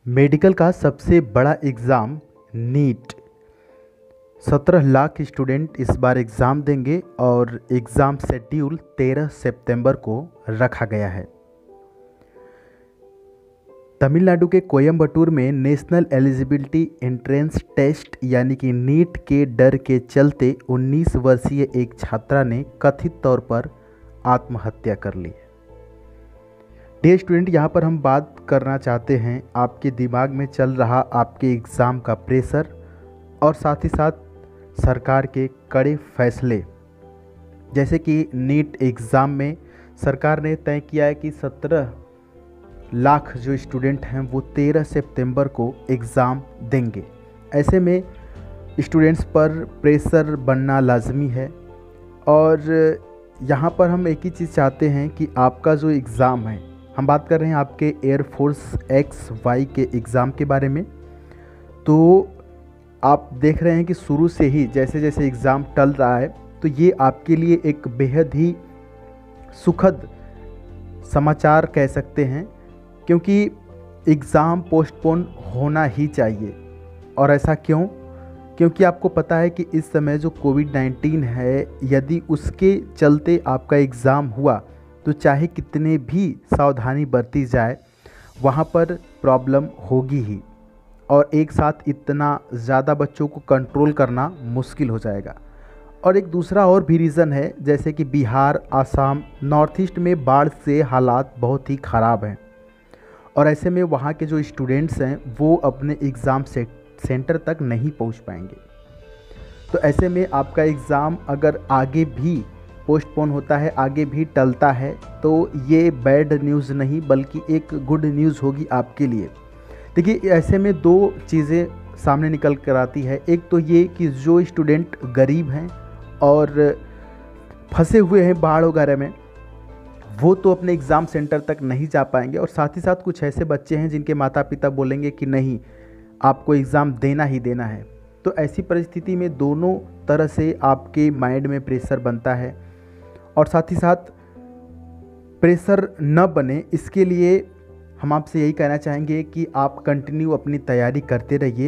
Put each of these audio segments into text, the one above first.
Medical का सबसे बड़ा एग्ज़ाम नीट 17 लाख स्टूडेंट इस बार एग्ज़ाम देंगे और एग्ज़ाम शेड्यूल 13 सितंबर को रखा गया है। तमिलनाडु के कोयम्बटूर में नेशनल एलिजिबिलिटी एंट्रेंस टेस्ट यानी कि नीट के डर के चलते 19 वर्षीय एक छात्रा ने कथित तौर पर आत्महत्या कर ली। डियर स्टूडेंट, यहाँ पर हम बात करना चाहते हैं आपके दिमाग में चल रहा आपके एग्ज़ाम का प्रेशर और साथ ही साथ सरकार के कड़े फैसले। जैसे कि नीट एग्ज़ाम में सरकार ने तय किया है कि 17 लाख जो स्टूडेंट हैं वो 13 सितंबर को एग्ज़ाम देंगे। ऐसे में स्टूडेंट्स पर प्रेशर बनना लाजमी है और यहाँ पर हम एक ही चीज़ चाहते हैं कि आपका जो एग्ज़ाम है, हम बात कर रहे हैं आपके एयरफोर्स XY के एग्ज़ाम के बारे में। तो आप देख रहे हैं कि शुरू से ही जैसे जैसे एग्ज़ाम टल रहा है तो ये आपके लिए एक बेहद ही सुखद समाचार कह सकते हैं, क्योंकि एग्ज़ाम पोस्टपोन होना ही चाहिए। और ऐसा क्यों? क्योंकि आपको पता है कि इस समय जो कोविड-19 है, यदि उसके चलते आपका एग्ज़ाम हुआ तो चाहे कितने भी सावधानी बरती जाए वहाँ पर प्रॉब्लम होगी ही, और एक साथ इतना ज़्यादा बच्चों को कंट्रोल करना मुश्किल हो जाएगा। और एक दूसरा और भी रीज़न है, जैसे कि बिहार, आसाम, नॉर्थ ईस्ट में बाढ़ से हालात बहुत ही ख़राब हैं और ऐसे में वहाँ के जो स्टूडेंट्स हैं वो अपने एग्ज़ाम सेंटर तक नहीं पहुँच पाएंगे। तो ऐसे में आपका एग्ज़ाम अगर आगे भी पोस्टपोन होता है, आगे भी टलता है, तो ये बैड न्यूज़ नहीं बल्कि एक गुड न्यूज़ होगी आपके लिए। देखिए, ऐसे में दो चीज़ें सामने निकल कर आती है। एक तो ये कि जो स्टूडेंट गरीब हैं और फंसे हुए हैं बाढ़ वगैरह में, वो तो अपने एग्ज़ाम सेंटर तक नहीं जा पाएंगे, और साथ ही साथ कुछ ऐसे बच्चे हैं जिनके माता पिता बोलेंगे कि नहीं, आपको एग्ज़ाम देना ही देना है। तो ऐसी परिस्थिति में दोनों तरह से आपके माइंड में प्रेशर बनता है, और साथ ही साथ प्रेशर न बने इसके लिए हम आपसे यही कहना चाहेंगे कि आप कंटिन्यू अपनी तैयारी करते रहिए।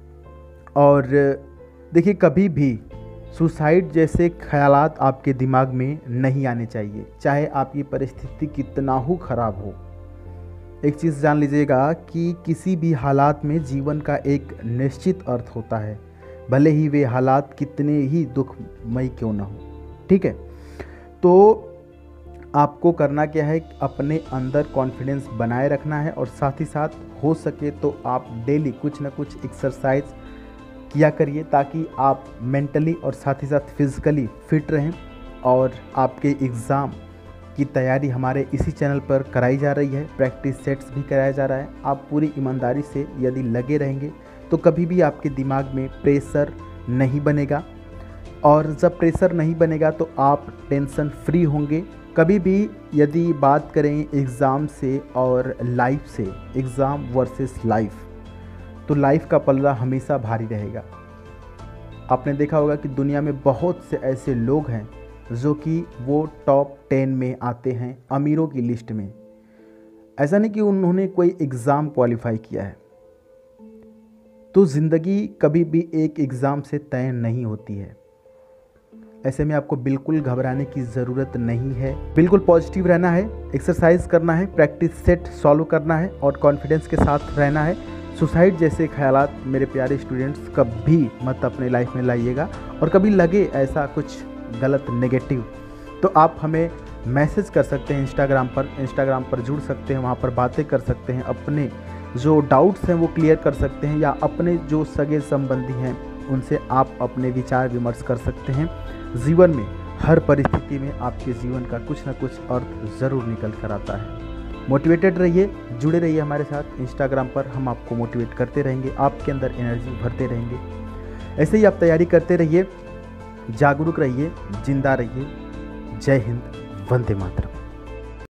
और देखिए, कभी भी सुसाइड जैसे ख्यालात आपके दिमाग में नहीं आने चाहिए, चाहे आपकी परिस्थिति कितना ही ख़राब हो। एक चीज़ जान लीजिएगा कि किसी भी हालात में जीवन का एक निश्चित अर्थ होता है, भले ही वे हालात कितने ही दुखमय क्यों ना हो। ठीक है, तो आपको करना क्या है, अपने अंदर कॉन्फिडेंस बनाए रखना है, और साथ ही साथ हो सके तो आप डेली कुछ ना कुछ एक्सरसाइज किया करिए ताकि आप मेंटली और साथ ही साथ फिज़िकली फिट रहें। और आपके एग्ज़ाम की तैयारी हमारे इसी चैनल पर कराई जा रही है, प्रैक्टिस सेट्स भी कराया जा रहा है। आप पूरी ईमानदारी से यदि लगे रहेंगे तो कभी भी आपके दिमाग में प्रेशर नहीं बनेगा, और जब प्रेशर नहीं बनेगा तो आप टेंशन फ्री होंगे। कभी भी यदि बात करें एग्ज़ाम से और लाइफ से, एग्ज़ाम वर्सेस लाइफ, तो लाइफ का पल्ला हमेशा भारी रहेगा। आपने देखा होगा कि दुनिया में बहुत से ऐसे लोग हैं जो कि वो टॉप 10 में आते हैं अमीरों की लिस्ट में। ऐसा नहीं कि उन्होंने कोई एग्ज़ाम क्वालिफाई किया है। तो ज़िंदगी कभी भी एक एग्ज़ाम से तय नहीं होती है। ऐसे में आपको बिल्कुल घबराने की ज़रूरत नहीं है, बिल्कुल पॉजिटिव रहना है, एक्सरसाइज करना है, प्रैक्टिस सेट सॉल्व करना है और कॉन्फिडेंस के साथ रहना है। सुसाइड जैसे ख्यालात मेरे प्यारे स्टूडेंट्स कभी मत अपने लाइफ में लाइएगा, और कभी लगे ऐसा कुछ गलत नेगेटिव तो आप हमें मैसेज कर सकते हैं इंस्टाग्राम पर जुड़ सकते हैं, वहाँ पर बातें कर सकते हैं, अपने जो डाउट्स हैं वो क्लियर कर सकते हैं, या अपने जो सगे संबंधी हैं उनसे आप अपने विचार विमर्श कर सकते हैं। जीवन में हर परिस्थिति में आपके जीवन का कुछ ना कुछ अर्थ ज़रूर निकल कर आता है। मोटिवेटेड रहिए, जुड़े रहिए हमारे साथ इंस्टाग्राम पर, हम आपको मोटिवेट करते रहेंगे, आपके अंदर एनर्जी भरते रहेंगे। ऐसे ही आप तैयारी करते रहिए, जागरूक रहिए, जिंदा रहिए। जय हिंद, वंदे मातरम।